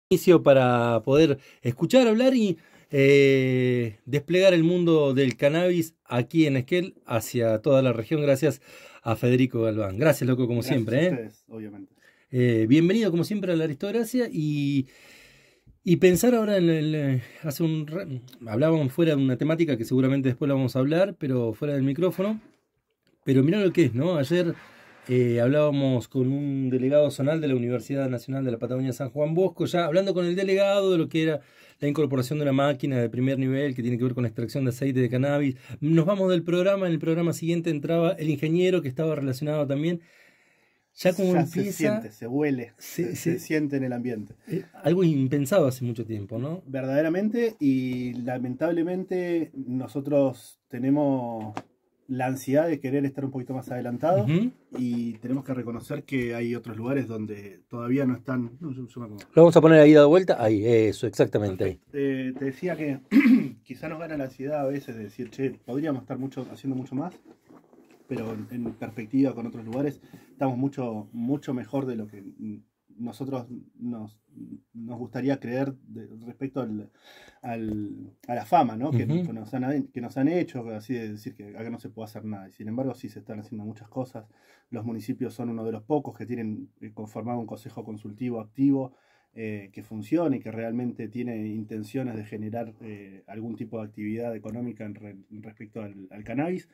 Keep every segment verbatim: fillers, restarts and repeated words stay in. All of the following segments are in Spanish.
Inicio para poder escuchar, hablar y eh, desplegar el mundo del cannabis aquí en Esquel hacia toda la región, gracias a Federico Galván. Gracias, loco, como Gracias a siempre. ¿eh? ustedes, obviamente. Eh, bienvenido, como siempre, a la aristocracia y, y pensar ahora en el... Hace un... ra- Hablábamos fuera de una temática que seguramente después la vamos a hablar, pero fuera del micrófono. Pero mirá lo que es, ¿no? Ayer eh, hablábamos con un delegado zonal de la Universidad Nacional de la Patagonia San Juan Bosco, ya hablando con el delegado de lo que era la incorporación de una máquina de primer nivel que tiene que ver con la extracción de aceite de cannabis. Nos vamos del programa, en el programa siguiente entraba el ingeniero que estaba relacionado también. Ya como Ya se empieza, siente, se huele, se, se, se se- siente en el ambiente. eh, algo impensado hace mucho tiempo, ¿no? Verdaderamente y lamentablemente nosotros tenemos la ansiedad de querer estar un poquito más adelantados Ujú. y tenemos que reconocer que hay otros lugares donde todavía no están... No, yo- yo me acomodo. Lo vamos a poner ahí dado vuelta. Ahí, eso, exactamente ahí. Perfecto. Eh, te decía que quizá nos gana la ansiedad a veces de decir, che, podríamos estar mucho, haciendo mucho más, pero en, en perspectiva con otros lugares estamos mucho, mucho mejor de lo que nosotros nos, nos gustaría creer de, respecto al, al, a la fama, ¿no? que, Ujú. que, nos han, que nos han hecho, así de decir que acá no se puede hacer nada. Y sin embargo, sí se están haciendo muchas cosas. Los municipios son uno de los pocos que tienen conformado un consejo consultivo activo. Eh, que funcione y que realmente tiene intenciones de generar eh, algún tipo de actividad económica en, re, en respecto al, al cannabis.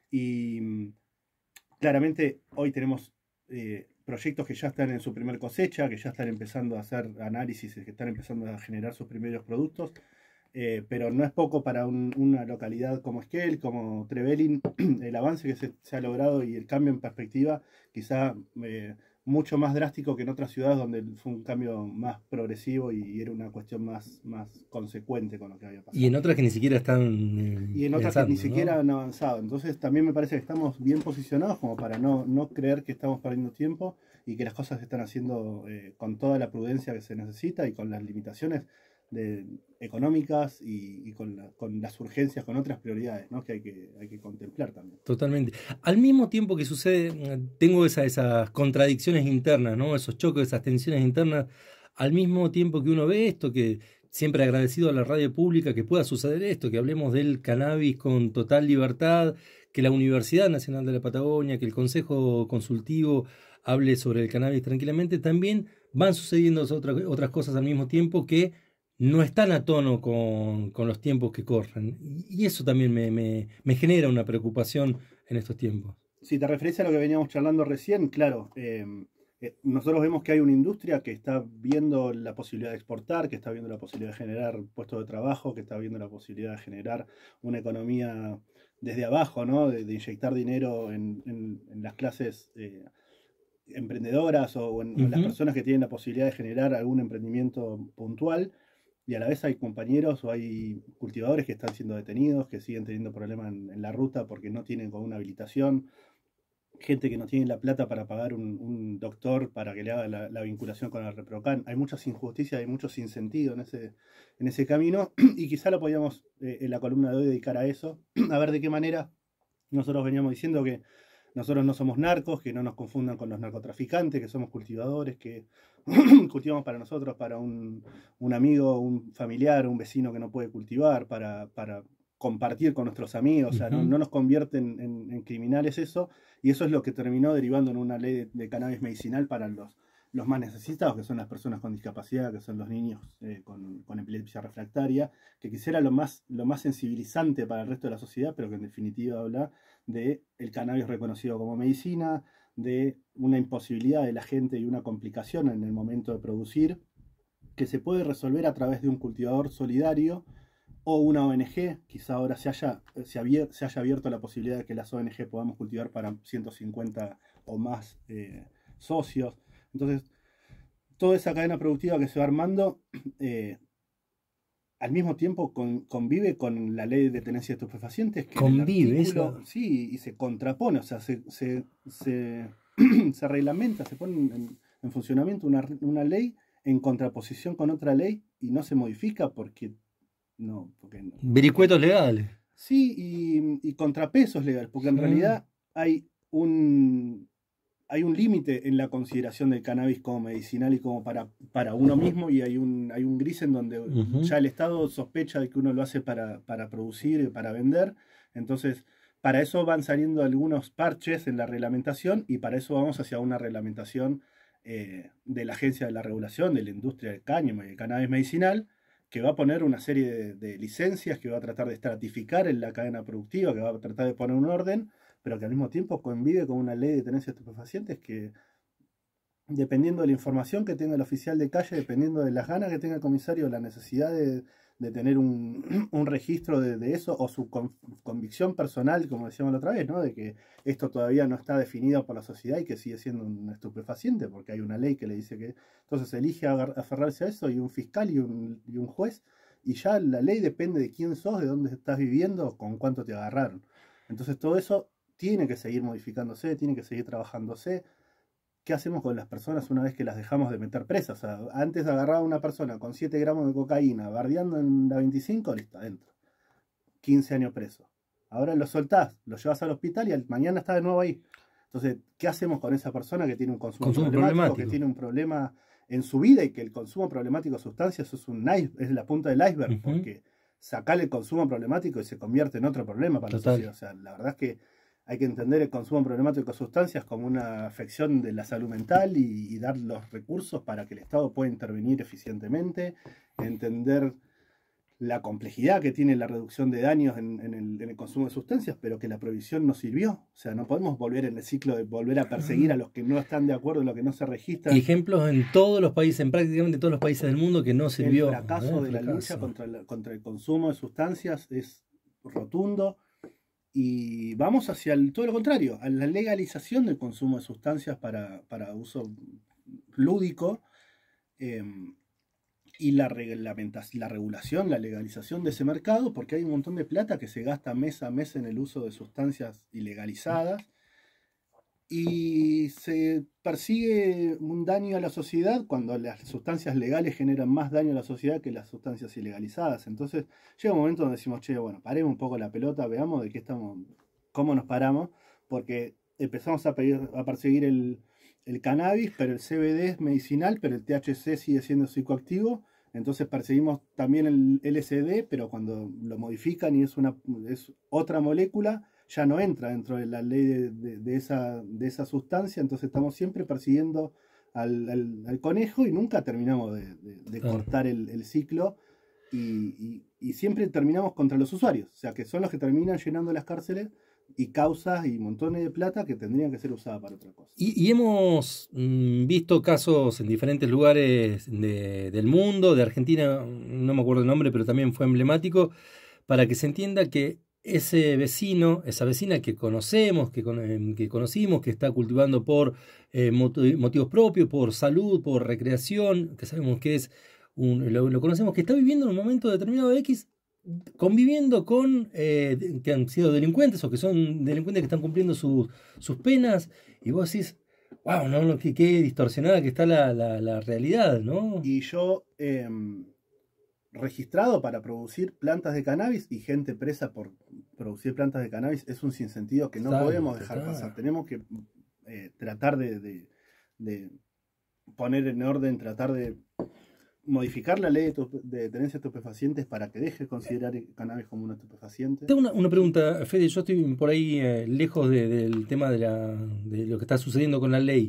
Y mm, claramente hoy tenemos eh, proyectos que ya están en su primer cosecha, que ya están empezando a hacer análisis, que están empezando a generar sus primeros productos, eh, pero no es poco para un, una localidad como Esquel, como Trevelin, el avance que se, se, ha logrado y el cambio en perspectiva, quizá eh, mucho más drástico que en otras ciudades donde fue un cambio más progresivo y, y era una cuestión más, más consecuente con lo que había Y en pasado. otras que ni siquiera están eh, Y en otras que ni pensando, ¿no? siquiera han avanzado. Entonces también me parece que estamos bien posicionados como para no, no creer que estamos perdiendo tiempo y que las cosas se están haciendo eh, con toda la prudencia que se necesita y con las limitaciones de, económicas y, y con, la, con, las urgencias, con otras prioridades, ¿no? que, hay que hay que contemplar también. Totalmente. Al mismo tiempo que sucede, mm, tengo esa- esas contradicciones internas, ¿no? Esos choques, esas tensiones internas, al mismo tiempo que uno ve esto, que siempre agradecido a la radio pública que pueda suceder esto, que hablemos del cannabis con total libertad, que la Universidad Nacional de la Patagonia, que el Consejo Consultivo hable sobre el cannabis tranquilamente, también van sucediendo otras, otras cosas al mismo tiempo que no están a tono con, con los tiempos que corren. Y, y eso también me, me, me genera una preocupación en estos tiempos. Si te referís a lo que veníamos charlando recién, claro, eh, eh, nosotros vemos que hay una industria que está viendo la posibilidad de exportar, que está viendo la posibilidad de generar puestos de trabajo, que está viendo la posibilidad de generar una economía desde abajo, ¿no? De, de inyectar dinero en, en, en las clases eh, emprendedoras o en, o en las Ujú. personas que tienen la posibilidad de generar algún emprendimiento puntual. Y a la vez hay compañeros o hay cultivadores que están siendo detenidos, que siguen teniendo problemas en, en la ruta porque no tienen con una habilitación, gente que no tiene la plata para pagar un, un doctor para que le haga la, la, vinculación con el ReproCan. Hay muchas injusticias, hay mucho sinsentido en ese, en ese camino y quizá lo podíamos eh, en la columna de hoy dedicar a eso, a ver de qué manera nosotros veníamos diciendo que nosotros no somos narcos, que no nos confundan con los narcotraficantes, que somos cultivadores, que cultivamos para nosotros, para un, un, amigo, un familiar, un vecino que no puede cultivar, para, para compartir con nuestros amigos, o sea, no, Ujú. no nos convierte en, en, en, criminales eso, y eso es lo que terminó derivando en una ley de, de cannabis medicinal para los, los más necesitados, que son las personas con discapacidad, que son los niños eh, con, con, epilepsia refractaria, que quisiera lo más, lo más sensibilizante para el resto de la sociedad, pero que en definitiva habla de el cannabis reconocido como medicina, de una imposibilidad de la gente y una complicación en el momento de producir, que se puede resolver a través de un cultivador solidario o una O N G, quizá ahora se haya, se, abier, se haya abierto la posibilidad de que las O N G podamos cultivar para ciento cincuenta o más eh, socios. Entonces, toda esa cadena productiva que se va armando, eh, al mismo tiempo con, convive con la ley de tenencia de estupefacientes, que en el Convive, artículo, eso. sí, y se contrapone, o sea, se, se, se, se reglamenta, se pone en, en funcionamiento una, una ley en contraposición con otra ley y no se modifica porque no, porque no, porque Vericuetos legales. sí, y, y contrapesos legales, porque en Sí. realidad hay un, hay un límite en la consideración del cannabis como medicinal y como para, para uno mismo, y hay un, hay un gris en donde uh-huh. ya el Estado sospecha de que uno lo hace para, para producir y para vender. Entonces, para eso van saliendo algunos parches en la reglamentación, y para eso vamos hacia una reglamentación eh, de la Agencia de la Regulación de la Industria del Cáñamo y del Cannabis Medicinal, que va a poner una serie de, de licencias, que va a tratar de estratificar en la cadena productiva, que va a tratar de poner un orden, pero que al mismo tiempo convive con una ley de tenencia de estupefacientes que, dependiendo de la información que tenga el oficial de calle, dependiendo de las ganas que tenga el comisario, la necesidad de, de tener un, un registro de, de eso, o su con, convicción personal, como decíamos la otra vez, ¿no? De que esto todavía no está definido por la sociedad y que sigue siendo un estupefaciente, porque hay una ley que le dice que... Entonces elige aferrarse a eso, y un fiscal y un, y un juez, y ya la ley depende de quién sos, de dónde estás viviendo, con cuánto te agarraron. Entonces todo eso tiene que seguir modificándose, tiene que seguir trabajándose. ¿Qué hacemos con las personas una vez que las dejamos de meter presas? O sea, antes agarraba a una persona con siete gramos de cocaína, bardeando en la veinticinco, listo, adentro. quince años preso. Ahora lo soltás, lo llevas al hospital y al, mañana está de nuevo ahí. Entonces, ¿qué hacemos con esa persona que tiene un consumo, consumo problemático, problemático, que tiene un problema en su vida, y que el consumo problemático de sustancias es, un, es la punta del iceberg? Uh-huh. Porque sacarle el consumo problemático y se convierte en otro problema para Total. la sociedad. O sea, la verdad es que hay que entender el consumo problemático de sustancias como una afección de la salud mental, y, y dar los recursos para que el Estado pueda intervenir eficientemente, entender la complejidad que tiene la reducción de daños en, en, el, en el consumo de sustancias, pero que la prohibición no sirvió. O sea, no podemos volver en el ciclo de volver a perseguir a los que no están de acuerdo en lo que no se registra. Ejemplos en todos los países, en prácticamente todos los países del mundo, que no sirvió. El fracaso ¿eh? de la fracaso. lucha contra, la, contra el consumo de sustancias es rotundo. Y vamos hacia el, todo lo contrario, a la legalización del consumo de sustancias para, para uso lúdico, eh, y la, la regulación, la legalización de ese mercado, porque hay un montón de plata que se gasta mes a mes en el uso de sustancias ilegalizadas, y se persigue un daño a la sociedad cuando las sustancias legales generan más daño a la sociedad que las sustancias ilegalizadas. Entonces llega un momento donde decimos, che, bueno, paremos un poco la pelota, veamos de qué estamos, cómo nos paramos, porque empezamos a, pedir, a perseguir el, el cannabis, pero el C B D es medicinal, pero el T H C sigue siendo psicoactivo. Entonces perseguimos también el L S D, pero cuando lo modifican y es, una, es otra molécula, ya no entra dentro de la ley de, de, de, esa, de esa sustancia. Entonces estamos siempre persiguiendo al, al, al conejo, y nunca terminamos de, de, de cortar el, el ciclo, y, y, y siempre terminamos contra los usuarios, o sea, que son los que terminan llenando las cárceles, y causas y montones de plata que tendrían que ser usadas para otra cosa. Y, y hemos mm, visto casos en diferentes lugares de, del mundo, de Argentina, no me acuerdo el nombre, pero también fue emblemático, para que se entienda que ese vecino, esa vecina que conocemos, que, que conocimos, que está cultivando por eh, motivos propios, por salud, por recreación, que sabemos que es un, lo, lo conocemos, que está viviendo en un momento determinado de X, conviviendo con eh, que han sido delincuentes, o que son delincuentes que están cumpliendo su, sus penas, y vos decís, wow, no, no, qué, qué distorsionada que está la, la, la realidad, ¿no? Y yo... Eh... registrado para producir plantas de cannabis, y gente presa por producir plantas de cannabis, es un sinsentido que no total, podemos dejar total. pasar. Tenemos que eh, tratar de, de, de poner en orden, tratar de modificar la ley de, de tenencia de estupefacientes para que deje de considerar el cannabis como un estupefaciente. Tengo una, una pregunta, Fede. Yo estoy por ahí eh, lejos de, del tema de, la, de lo que está sucediendo con la ley.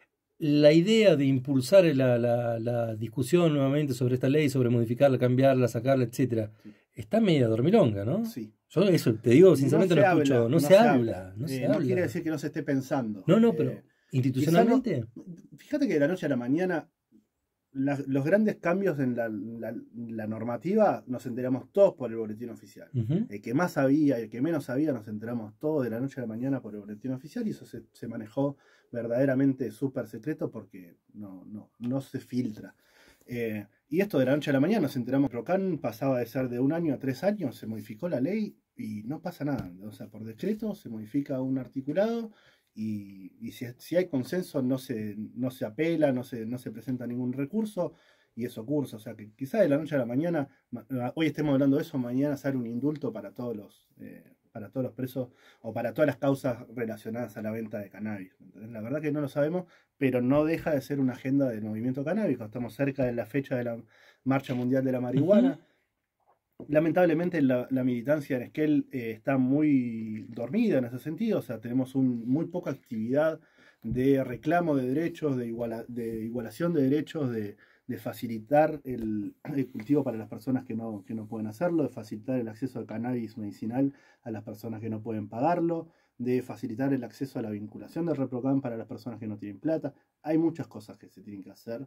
La idea de impulsar la, la, la discusión nuevamente sobre esta ley, sobre modificarla, cambiarla, sacarla, etcétera, sí. está media dormilonga, ¿no? Sí. Yo eso te digo, sinceramente no, no escucho, habla, no, no se, se habla, habla. no, se eh, habla. No quiere decir que no se esté pensando. No, no, pero eh, institucionalmente. No, fíjate que de la noche a la mañana la, los grandes cambios en la, la, la normativa nos enteramos todos por el boletín oficial. Uh-huh. El que más sabía y el que menos sabía nos enteramos todos de la noche a la mañana por el boletín oficial, y eso se, se manejó verdaderamente súper secreto porque no, no, no se filtra. Eh, y esto de la noche a la mañana nos enteramos. Rocan pasaba de ser de un año a tres años, se modificó la ley y no pasa nada. O sea, por decreto se modifica un articulado, y, y si, si hay consenso no se, no se apela, no se, no se presenta ningún recurso, y eso ocurre. O sea, que quizá de la noche a la mañana, hoy estemos hablando de eso, mañana sale un indulto para todos los, eh, para todos los presos o para todas las causas relacionadas a la venta de cannabis. ¿Entendés? La verdad que no lo sabemos, pero no deja de ser una agenda del movimiento canábico. Estamos cerca de la fecha de la Marcha Mundial de la Marihuana. Uh-huh. Lamentablemente la, la militancia en Esquel eh, está muy dormida en ese sentido, o sea, tenemos un, muy poca actividad de reclamo de derechos, de, iguala, de igualación de derechos, de, de facilitar el, el cultivo para las personas que no, que no pueden hacerlo, de facilitar el acceso al cannabis medicinal a las personas que no pueden pagarlo, de facilitar el acceso a la vinculación del ReproCan para las personas que no tienen plata. Hay muchas cosas que se tienen que hacer,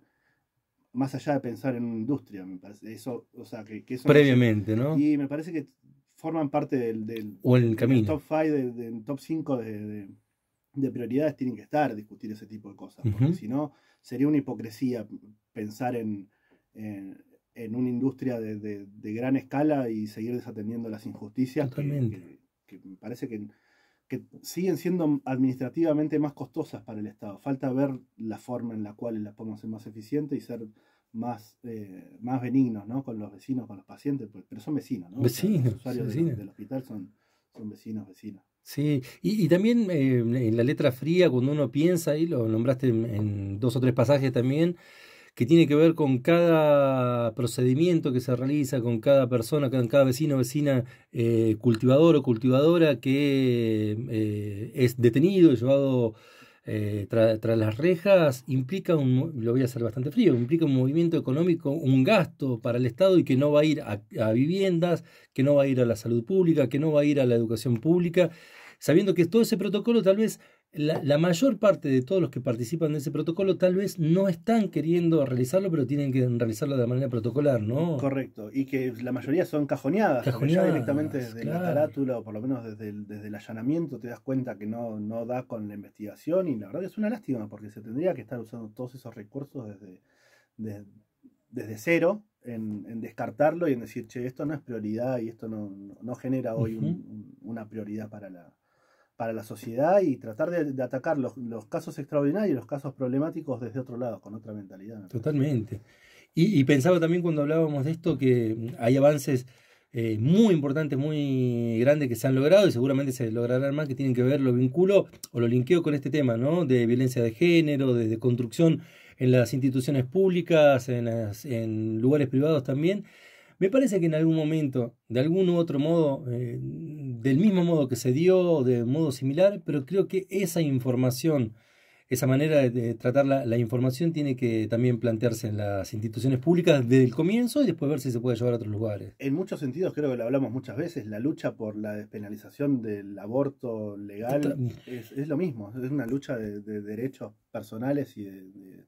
más allá de pensar en una industria, me parece. Eso, o sea, que, que eso previamente, no, ¿no? Y me parece que forman parte del, del, o en el del camino. top cinco, del de, top cinco de, de, de prioridades tienen que estar, discutir ese tipo de cosas, porque uh-huh. si no, sería una hipocresía pensar en, en, en una industria de, de, de gran escala y seguir desatendiendo las injusticias que, que, que me parece que, que siguen siendo administrativamente más costosas para el Estado. Falta ver la forma en la cual las podemos ser más eficientes y ser más, eh, más benignos, ¿no? Con los vecinos, con los pacientes, pues, pero son vecinos, ¿no? Vecinos, o sea, los usuarios vecinos. Del, del hospital son, son vecinos, vecinas. Sí, y, y también eh, en la letra fría, cuando uno piensa, y lo nombraste en, en dos o tres pasajes también, que tiene que ver con cada procedimiento que se realiza, con cada persona, con cada vecino o vecina, eh, cultivador o cultivadora que eh, es detenido y llevado eh, tras tra las rejas, implica un, lo voy a hacer bastante frío, implica un movimiento económico, un gasto para el Estado y que no va a ir a, a viviendas, que no va a ir a la salud pública, que no va a ir a la educación pública, sabiendo que todo ese protocolo tal vez La, la mayor parte de todos los que participan de ese protocolo tal vez no están queriendo realizarlo, pero tienen que realizarlo de manera protocolar, ¿no? Correcto, y que la mayoría son cajoneadas, cajoneadas ya directamente desde claro. la carátula, o por lo menos desde el, desde el allanamiento, te das cuenta que no, no da con la investigación, y la verdad que es una lástima, porque se tendría que estar usando todos esos recursos desde, desde, desde cero, en, en descartarlo y en decir, che, esto no es prioridad y esto no, no, no genera hoy uh-huh. un, un, una prioridad para la... para la sociedad, y tratar de, de atacar los, los casos extraordinarios, los casos problemáticos desde otro lado, con otra mentalidad. Totalmente. Y, y pensaba también cuando hablábamos de esto que hay avances eh, muy importantes, muy grandes que se han logrado y seguramente se lograrán más, que tienen que ver, lo vinculo o lo linkeo con este tema, ¿no? De violencia de género, de, de construcción en las instituciones públicas, en, las, en lugares privados también. Me parece que en algún momento, de algún u otro modo, eh, del mismo modo que se dio, de modo similar, pero creo que esa información, esa manera de, de tratar la, la información tiene que también plantearse en las instituciones públicas desde el comienzo y después ver si se puede llevar a otros lugares. En muchos sentidos, creo que lo hablamos muchas veces, la lucha por la despenalización del aborto legal es, es lo mismo, es una lucha de, de derechos personales y de... de,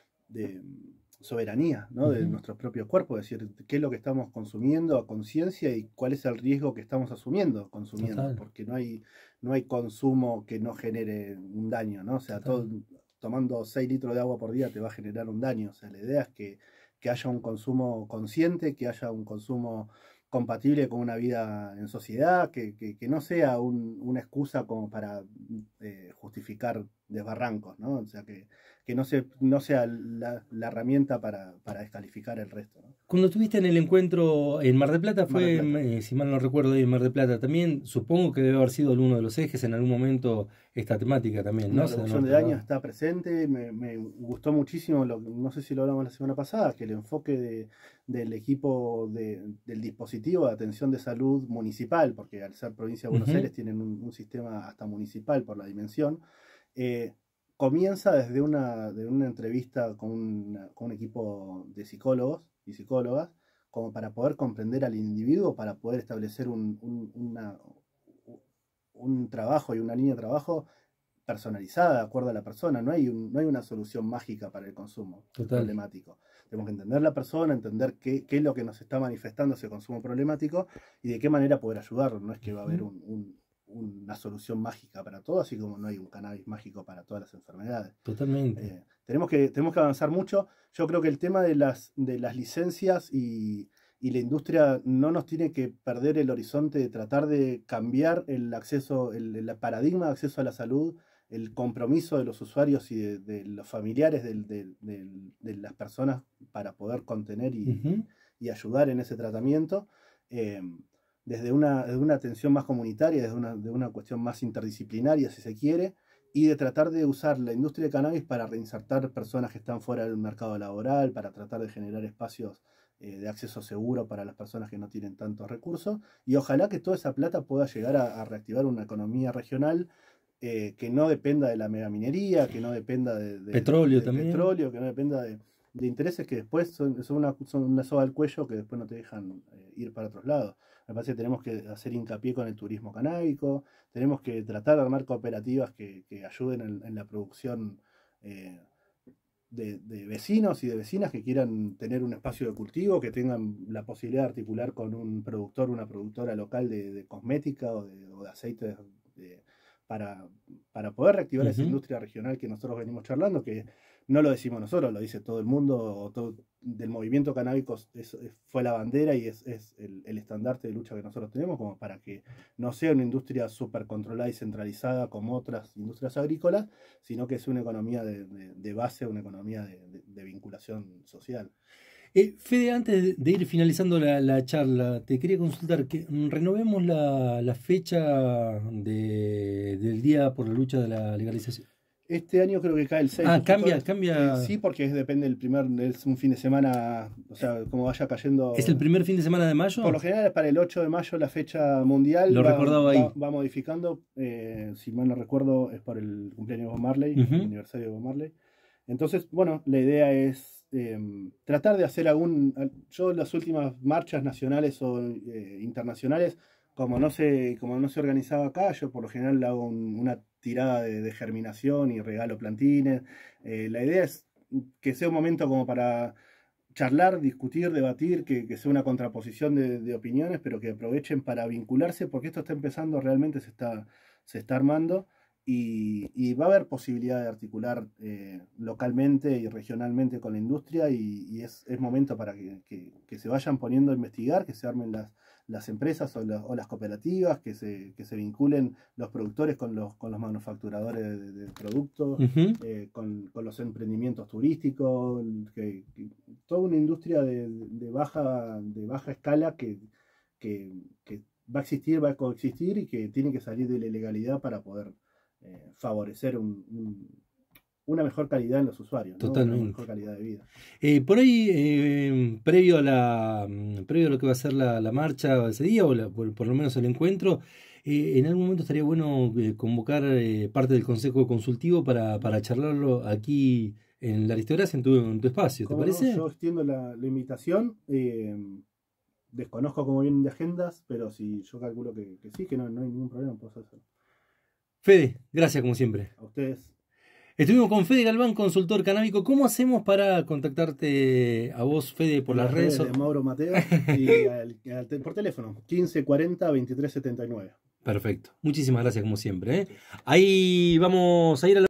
de soberanía, ¿no? Uh-huh. De nuestros propios cuerpos, es decir, qué es lo que estamos consumiendo a conciencia y cuál es el riesgo que estamos asumiendo consumiendo, Total. Porque no hay, no hay consumo que no genere un daño, ¿no? O sea, todo, tomando seis litros de agua por día te va a generar un daño, o sea, la idea es que, que haya un consumo consciente, que haya un consumo compatible con una vida en sociedad, que, que, que no sea un, una excusa como para eh, justificar desbarrancos, ¿no? O sea, que, que no, se, no sea la, la herramienta para, para descalificar el resto, ¿no? Cuando estuviste en el encuentro en Mar del Plata, fue, Mar del Plata. Eh, si mal no recuerdo, en Mar del Plata también, supongo que debe haber sido uno de los ejes en algún momento esta temática también, ¿no? La reducción de daños está presente, me, me gustó muchísimo, lo, no sé si lo hablamos la semana pasada, que el enfoque de, del equipo de, del dispositivo de atención de salud municipal, porque al ser provincia de Buenos uh-huh. Aires tienen un, un sistema hasta municipal por la dimensión, eh, comienza desde una, de una entrevista con, una, con un equipo de psicólogos y psicólogas, como para poder comprender al individuo, para poder establecer un, un, una, un trabajo y una línea de trabajo personalizada de acuerdo a la persona. No hay, un, no hay una solución mágica para el consumo Total. Problemático. Tenemos que entender la persona, entender qué, qué es lo que nos está manifestando ese consumo problemático y de qué manera poder ayudarlo. No es que va a haber un, un una solución mágica para todo, así como no hay un cannabis mágico para todas las enfermedades. Totalmente. Eh, tenemos, que, tenemos que avanzar mucho. Yo creo que el tema de las, de las licencias y, y la industria no nos tiene que perder el horizonte de tratar de cambiar el acceso, el, el paradigma de acceso a la salud, el compromiso de los usuarios y de, de los familiares de, de, de, de las personas para poder contener y, uh-huh. y ayudar en ese tratamiento. Eh, desde una, desde una atención más comunitaria, desde una, de una cuestión más interdisciplinaria, si se quiere, y de tratar de usar la industria de cannabis para reinsertar personas que están fuera del mercado laboral, para tratar de generar espacios eh, de acceso seguro para las personas que no tienen tantos recursos, y ojalá que toda esa plata pueda llegar a, a reactivar una economía regional eh, que no dependa de la megaminería, que no dependa de, de petróleo de también. petróleo, que no dependa de, de intereses que después son, son, una, son una soga al cuello que después no te dejan eh, ir para otros lados. Me parece que tenemos que hacer hincapié con el turismo canábico, tenemos que tratar de armar cooperativas que, que ayuden en, en la producción eh, de, de vecinos y de vecinas que quieran tener un espacio de cultivo, que tengan la posibilidad de articular con un productor, una productora local de, de cosmética o de, o de aceites de, para, para poder reactivar uh-huh. esa industria regional que nosotros venimos charlando, que no lo decimos nosotros, lo dice todo el mundo, o todo, del movimiento canábico es, es, fue la bandera y es, es el, el estandarte de lucha que nosotros tenemos, como para que no sea una industria súper controlada y centralizada como otras industrias agrícolas, sino que es una economía de, de, de base, una economía de, de, de vinculación social. Eh, Fede, antes de ir finalizando la, la charla, te quería consultar que renovemos la, la fecha de, del Día por la Lucha de la Legalización. Este año creo que cae el seis. Ah, cambia, es, cambia. Eh, sí, porque es, depende del primer, es un fin de semana, o sea, como vaya cayendo. ¿Es el primer fin de semana de mayo? Por lo general es para el ocho de mayo la fecha mundial. Lo va, recordaba ahí. Va, va modificando, eh, si mal no recuerdo, es por el cumpleaños de Bob Marley, uh-huh. el aniversario de Bob Marley. Entonces, bueno, la idea es eh, tratar de hacer algún. Yo las últimas marchas nacionales o eh, internacionales, como no se, como no se organizaba acá, yo por lo general hago un, una tirada de, de germinación y regalo plantines. Eh, la idea es que sea un momento como para charlar, discutir, debatir, que, que sea una contraposición de, de opiniones, pero que aprovechen para vincularse, porque esto está empezando, realmente se está, se está armando, y, y va a haber posibilidad de articular eh, localmente y regionalmente con la industria, y, y es, es momento para que, que, que se vayan poniendo a investigar, que se armen las las empresas o, la, o las cooperativas, que se, que se vinculen los productores con los, con los manufacturadores de, de productos, uh-huh. eh, con, con los emprendimientos turísticos, que, que, toda una industria de, de, baja, de baja escala que, que, que va a existir, va a coexistir y que tiene que salir de la ilegalidad para poder eh, favorecer un, un una mejor calidad en los usuarios, ¿no? Totalmente. Una mejor calidad de vida. Eh, por ahí, eh, previo a la previo a lo que va a ser la, la marcha ese día, o la, por, por lo menos el encuentro, eh, en algún momento estaría bueno eh, convocar eh, parte del Consejo Consultivo para, para charlarlo aquí en la Aristocracia, en tu, en tu espacio, ¿te parece? No? Yo extiendo la, la invitación, eh, desconozco cómo vienen de agendas, pero si yo calculo que, que sí, que no, no hay ningún problema, puedo hacerlo. Fede, gracias como siempre. A ustedes. Estuvimos con Fede Galván, consultor canábico. ¿Cómo hacemos para contactarte a vos, Fede, por en las, las redes? redes de Mauro Mateo y al, al, por teléfono, quince cuarenta veintitrés setenta y nueve. Perfecto. Muchísimas gracias, como siempre, ¿eh? Ahí vamos a ir a la